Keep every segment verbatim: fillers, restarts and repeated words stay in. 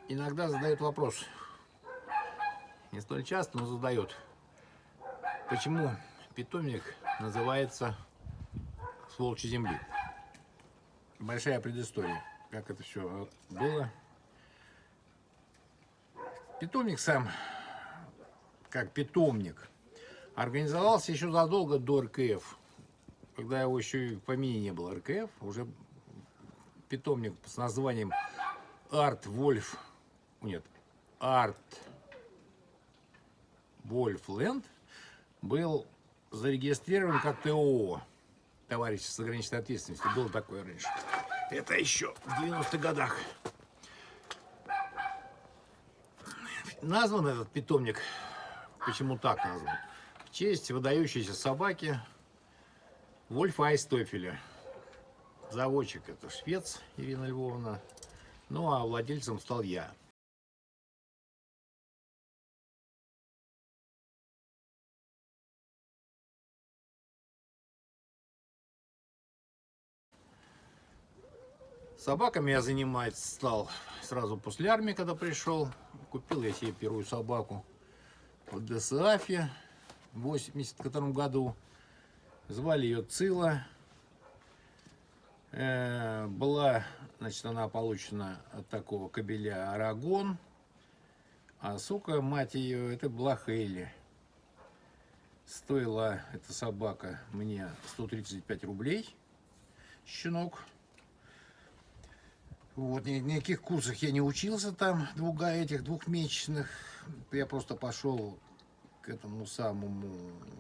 иногда задают вопрос, не столь часто, но задают, почему питомник называется «С волчьей земли». Большая предыстория, как это все было. Питомник сам, как питомник, организовался еще задолго до эр ка эф, когда его еще и в помине не было эр ка эф, уже питомник с названием Арт Вольф, нет, Арт Вольфленд был зарегистрирован как тэ о о, товарищество с ограниченной ответственностью, было такое раньше. Это еще в девяностых годах. Назван этот питомник, почему так назван? В честь выдающейся собаки Вольфа Айстофеля. Заводчик это швец Ирина Львовна, ну а владельцем стал я. Собаками я заниматься стал сразу после армии, когда пришел. Купил я себе первую собаку в ДСАФе в восемьдесят втором году. Звали ее Цила. Э, была, значит, она получена от такого кобеля Арагон. А сука, мать ее, это была Хейли. Стоила эта собака мне сто тридцать пять рублей. Щенок. Вот, ни, никаких курсах я не учился там, двух, этих двухмесячных. Я просто пошел к этому самому,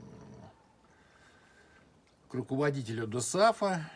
к руководителю ДОСАФа.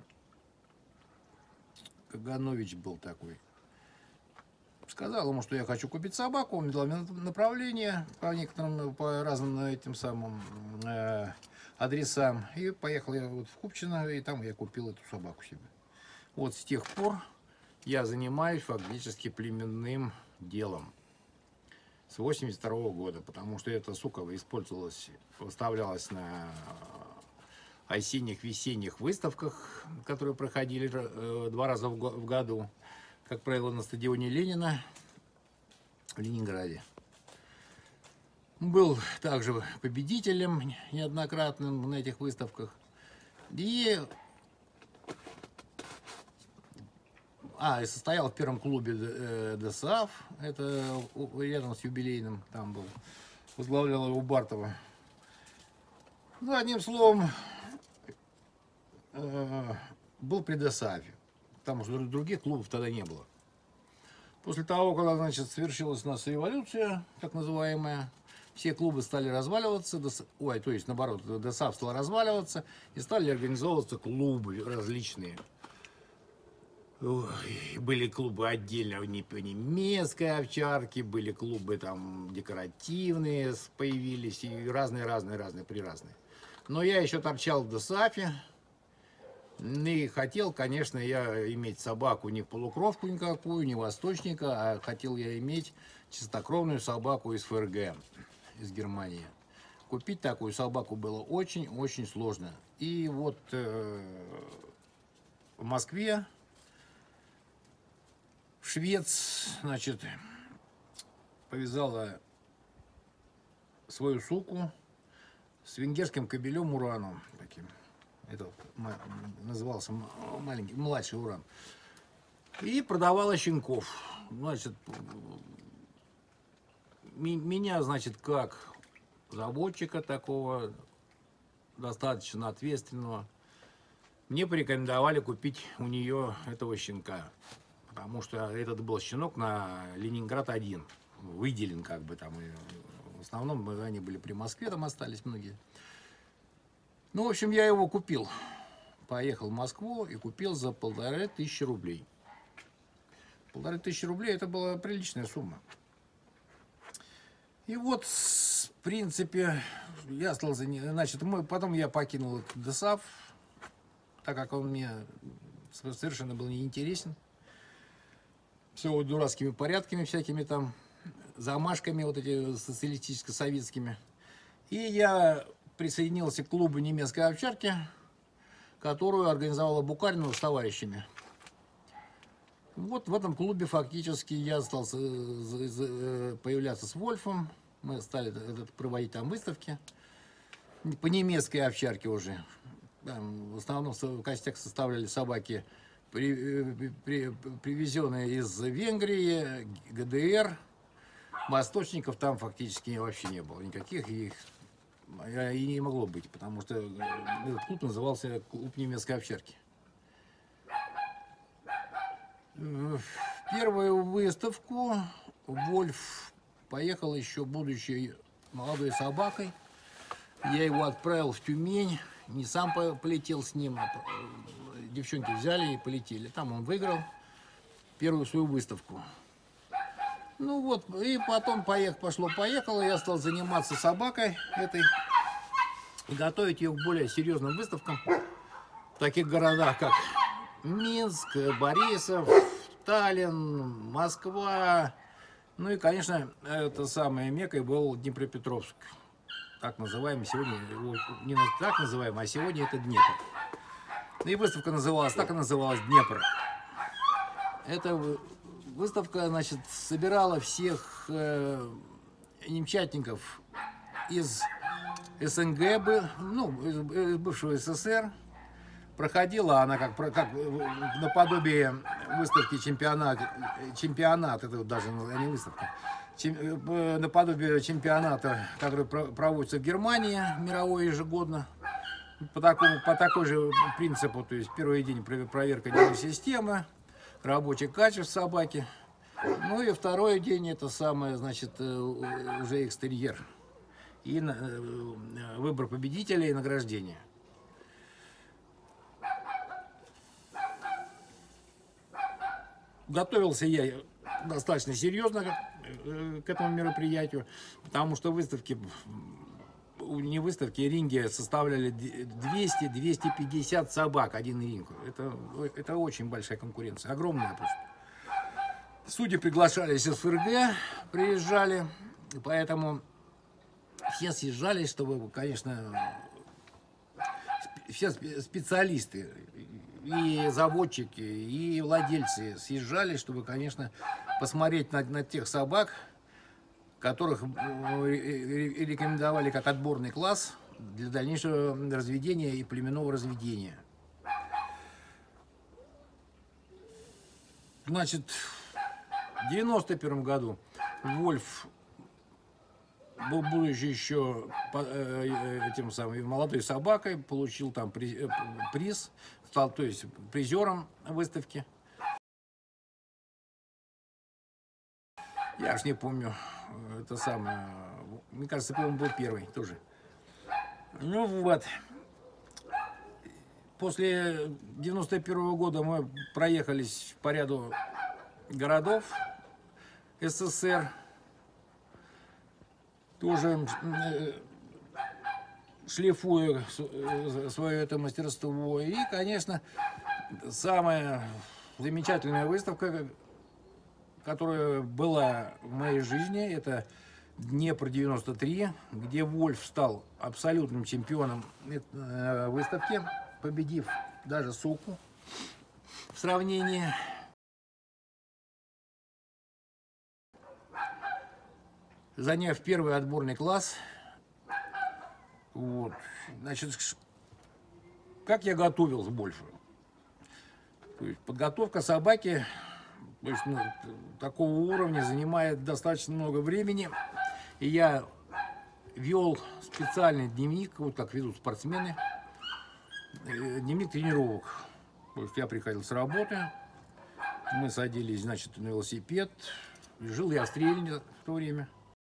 Каганович был такой. Сказал ему, что я хочу купить собаку. Он дал мне направление по некоторым, по разным этим самым э, адресам. И поехал я вот в Купчино, и там я купил эту собаку себе. Вот с тех пор я занимаюсь фактически племенным делом с восемьдесят второго года, потому что эта сука использовалась, выставлялась на осенних, весенних выставках, которые проходили два раза в году, как правило, на стадионе Ленина в Ленинграде. Был также победителем неоднократным на этих выставках. И А, и состоял в первом клубе ДСАФ, это рядом с юбилейным, там был, возглавлял его Бартова. Ну, одним словом, был при ДСАФе, потому что других клубов тогда не было. После того, когда, значит, совершилась у нас революция, так называемая, все клубы стали разваливаться, ой, то есть, наоборот, ДСАФ стал разваливаться, и стали организовываться клубы различные. Ой, были клубы отдельно по немецкой овчарке, были клубы там декоративные появились, и разные-разные-разные, приразные. Но я еще торчал в ДСАФе, и хотел, конечно, я иметь собаку не полукровку никакую, не восточника, а хотел я иметь чистокровную собаку из эф эр гэ, из Германии. Купить такую собаку было очень-очень сложно. И вот э, в Москве швец, значит, повязала свою суку с венгерским кобелем Ураном таким. Это назывался маленький, младший Уран. И продавала щенков. Значит, меня, значит, как заводчика такого, достаточно ответственного, мне порекомендовали купить у нее этого щенка. Потому что этот был щенок на Ленинград один, выделен как бы там. И в основном они были при Москве, там остались многие. Ну, в общем, я его купил. Поехал в Москву и купил за полторы тысячи рублей. Полторы тысячи рублей это была приличная сумма. И вот, в принципе, я стал за ней. Значит, мы, потом я покинул ДСАФ, так как он мне совершенно был неинтересен. Все вот дурацкими порядками, всякими там замашками вот эти социалистическо-советскими. И я присоединился к клубу немецкой овчарки, которую организовала Букаринова с товарищами. Вот в этом клубе фактически я стал появляться с Вольфом. Мы стали проводить там выставки по немецкой овчарке уже. Там в основном в костях составляли собаки, при, при, привезенные из Венгрии, ГДР. Восточников там фактически вообще не было никаких, и их и не могло быть, потому что этот клуб назывался клуб немецкой овчарки. В первую выставку Вольф поехал еще будучи молодой собакой. Я его отправил в Тюмень, не сам полетел с ним, а девчонки взяли и полетели. Там он выиграл первую свою выставку. Ну вот, и потом поехал, пошло-поехало, я стал заниматься собакой этой и готовить ее к более серьезным выставкам в таких городах, как Минск, Борисов, Таллин, Москва. Ну и, конечно, это самое меккой был Днепропетровск. Так называемый сегодня, не так называемый, а сегодня это Днепр. И выставка называлась, так и называлась Днепр. Эта выставка, значит, собирала всех э, немчатников из СНГ, ну, из бывшего СССР. Проходила она как, как наподобие выставки чемпионат, чемпионат, это даже не выставка, чем, наподобие чемпионата, который проводится в Германии, мировой ежегодно, по такому, по такой же принципу, то есть первый день проверка нервной системы, рабочих качеств собаки, ну и второй день это самое, значит, уже экстерьер и выбор победителей и награждение. Готовился я достаточно серьезно к этому мероприятию, потому что выставки, не выставки, ринги составляли двести — двести пятьдесят собак, один ринг. Это, это очень большая конкуренция, огромная просто. Судьи приглашались из ФРГ, приезжали, поэтому все съезжались, чтобы, конечно, все специалисты, и заводчики, и владельцы съезжали, чтобы, конечно, посмотреть на, на тех собак, которых рекомендовали как отборный класс для дальнейшего разведения и племенного разведения. Значит, в девяносто первом году Вольф, будучи еще этим самым молодой собакой, получил там приз, стал, то есть, призером выставки. Я уж не помню, это самое, мне кажется, по-моему, был первый тоже. Ну вот, после девяносто первого года мы проехались по ряду городов СССР, тоже шлифуя свое это мастерство. И, конечно, самая замечательная выставка, которая была в моей жизни, это Днепр девяносто три, где Вольф стал абсолютным чемпионом выставки, победив даже суку в сравнении. Заняв первый отборный класс. Вот. Значит, как я готовил с Вольфом? То есть подготовка собаки, то есть, ну, такого уровня занимает достаточно много времени. И я вел специальный дневник, вот как ведут спортсмены, дневник тренировок. То есть я приходил с работы, мы садились, значит, на велосипед. Жил я в Стрельне в то время.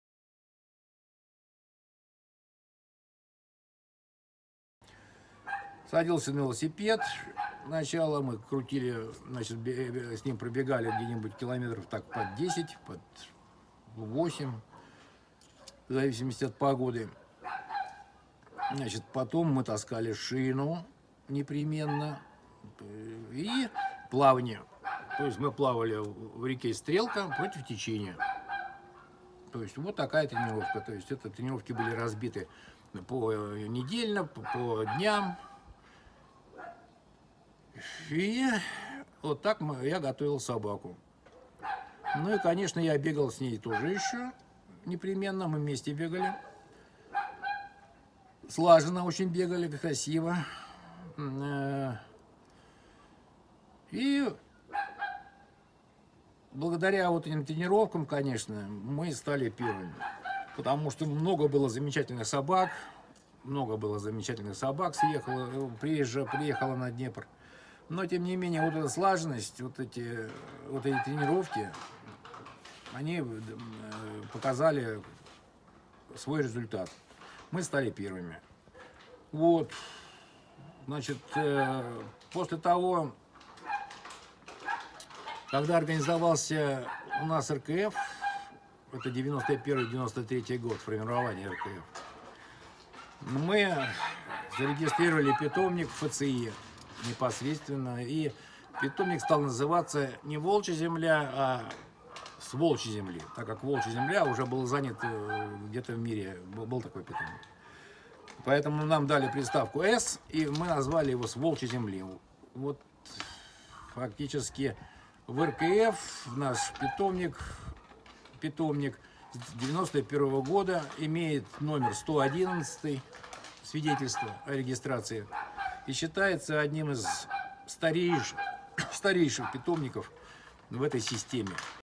Садился на велосипед. Сначала мы крутили, значит, с ним пробегали где-нибудь километров так под десять, под восемь, в зависимости от погоды. Значит, потом мы таскали шину непременно и плавание. То есть мы плавали в реке Стрелка против течения. То есть вот такая тренировка. То есть это тренировки были разбиты по недельно, по, по дням. И Вот так мы, я готовил собаку. Ну и, конечно, я бегал с ней тоже еще непременно. Мы вместе бегали. Слаженно очень бегали, красиво. И благодаря вот этим тренировкам, конечно, мы стали первыми. Потому что много было замечательных собак. Много было замечательных собак съехало, приезжала, приехала на Днепр. Но, тем не менее, вот эта слаженность, вот эти, вот эти тренировки, они показали свой результат. Мы стали первыми. Вот. Значит, после того, когда организовался у нас эр ка эф, это девяносто первый — девяносто третий год формирования эр ка эф, мы зарегистрировали питомник в эф цэ и непосредственно, и питомник стал называться не Волчья земля, а с Волчьей земли, так как Волчья земля уже был занят где-то в мире, был такой питомник. Поэтому нам дали приставку «С», и мы назвали его «С Волчьей земли». Вот фактически в эр ка эф наш питомник, питомник с девяносто первого года имеет номер сто одиннадцать, свидетельство о регистрации, и считается одним из старейших, старейших питомников в этой системе.